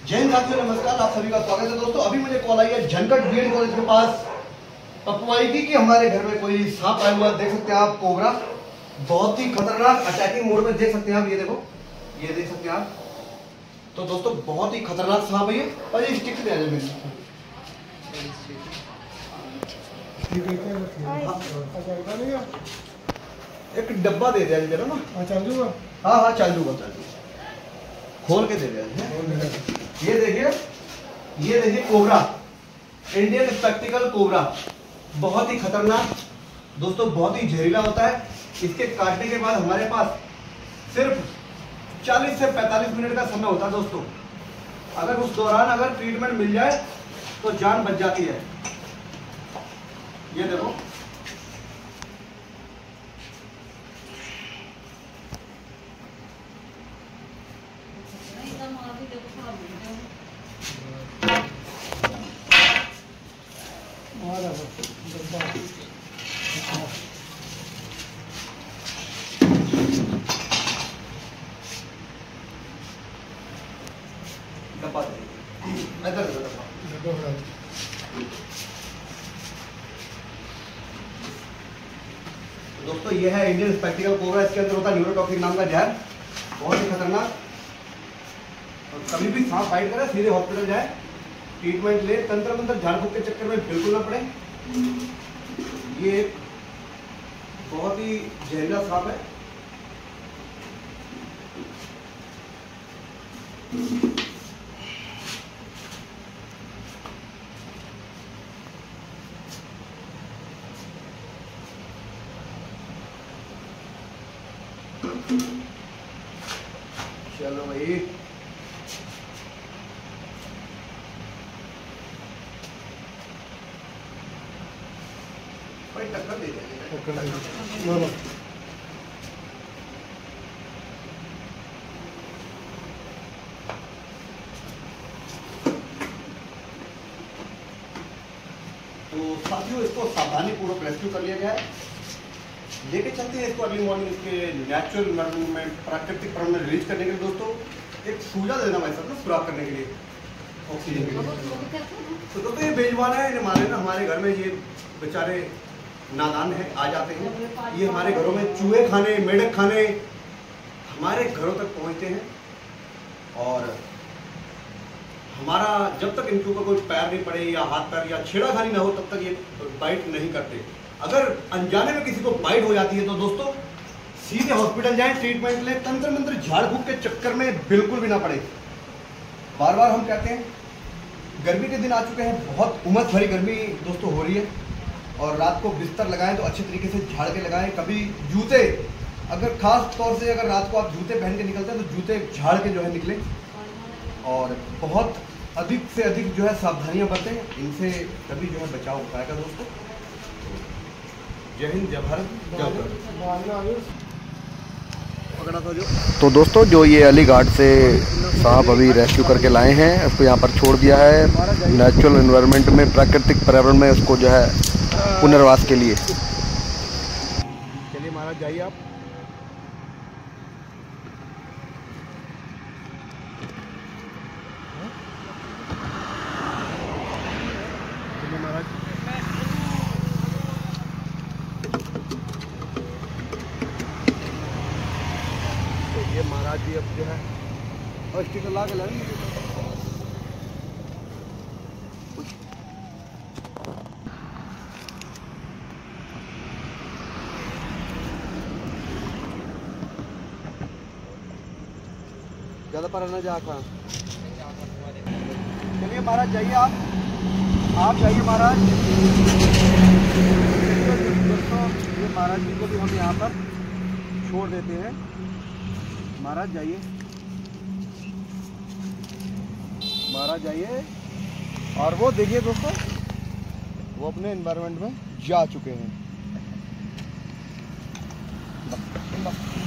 जय हिंद साथियों, नमस्कार। आप सभी का स्वागत है दोस्तों। अभी मुझे कॉल आई है झनकट बीएड कॉलेज के पास पपुआई की कि हमारे घर में कोई सांप आया हुआ। देख सकते हैं आप, कोबरा, बहुत ही खतरनाक अटैकिंग मोड में। देख सकते हैं आप, ये देखो, ये देख सकते हैं आप। तो दोस्तों बहुत ही खतरनाक सांप है ये। और ये स्टिक दे दे एक डब्बा दे दिया जरा ना। चालू? हाँ चालू चालू खोल के दे दिया। ये देखिए कोबरा, इंडियन स्पेक्टिकल कोबरा, बहुत ही खतरनाक दोस्तों, बहुत ही जहरीला होता है। इसके काटने के बाद हमारे पास सिर्फ 40 से 45 मिनट का समय होता है दोस्तों। अगर उस दौरान अगर ट्रीटमेंट मिल जाए तो जान बच जाती है। ये देखो, डब्बा दोस्तों, ये है इंडियन स्पेक्टिकल कोबरा। इसके अंदर होता है न्यूरोटॉक्सिक नाम का जहर, बहुत ही खतरनाक। और कभी भी सांप फाइट करे सीधे हॉस्पिटल जाए, ट्रीटमेंट ले, तंत्र मंत्र झाड़ फूक के चक्कर में बिल्कुल ना पड़े। ये एक बहुत ही जहरीला सांप है। चलो भाई, टक्कर दे देंगे। तो साथियों, इसको सावधानी पूर्वक रेस्क्यू कर लिया गया है। लेके चलते हैं इसको अर्ली मॉर्निंग इसके नेचुरल एनवायरनमेंट में, प्राकृतिक प्राण में रिलीज करने के लिए दोस्तों। एक सूजा देना भाई साहब ना, सुराख करने के लिए, ऑक्सीजन के लिए। तो दोस्तों ये बेजवान है, हमारे घर में ये बेचारे नादान है, आ जाते हैं। ये हमारे घरों में चूहे खाने, मेढक खाने हमारे घरों तक पहुंचते हैं। और हमारा जब तक इनके ऊपर कोई पैर नहीं पड़े या हाथ पैर या छेड़ाखानी ना हो, तब तक ये बाइट नहीं करते। अगर अनजाने में किसी को बाइट हो जाती है तो दोस्तों सीधे हॉस्पिटल जाएं, ट्रीटमेंट लें, तंत्र मंत्र झाड़ फूक के चक्कर में बिल्कुल भी ना पड़े। बार बार हम कहते हैं, गर्मी के दिन आ चुके हैं, बहुत उमस भरी गर्मी दोस्तों हो रही है। और रात को बिस्तर लगाएं तो अच्छे तरीके से झाड़ के लगाएं। कभी जूते, अगर खास तौर से अगर रात को आप जूते पहन के निकलते हैं तो जूते झाड़ के जो है निकलें। और बहुत अधिक से अधिक जो है सावधानियां बरतें, इनसे तभी जो है बचाव हो पाएगा दोस्तों। जय हिंद, जय भारत, जय। तो दोस्तों, जो ये अली घाट से सांप अभी रेस्क्यू करके लाए हैं, उसको यहाँ पर छोड़ दिया है नेचुरल एनवायरनमेंट में, प्राकृतिक पर्यावरण में, उसको जो है पुनर्वास के लिए। चलिए महाराज, जाइए आप। महाराज, तो ये महाराज जी अब जो है और स्टिकर ला के लाएंगे। ज़्यादा पर ना जा खा। चलिए महाराज, जाइए आप जाइए महाराज। दोस्तों, ये महाराज जी को भी हम यहाँ पर छोड़ देते हैं। महाराज जाइए, महाराज जाइए। और वो देखिए दोस्तों, वो अपने एनवायरनमेंट में जा चुके हैं।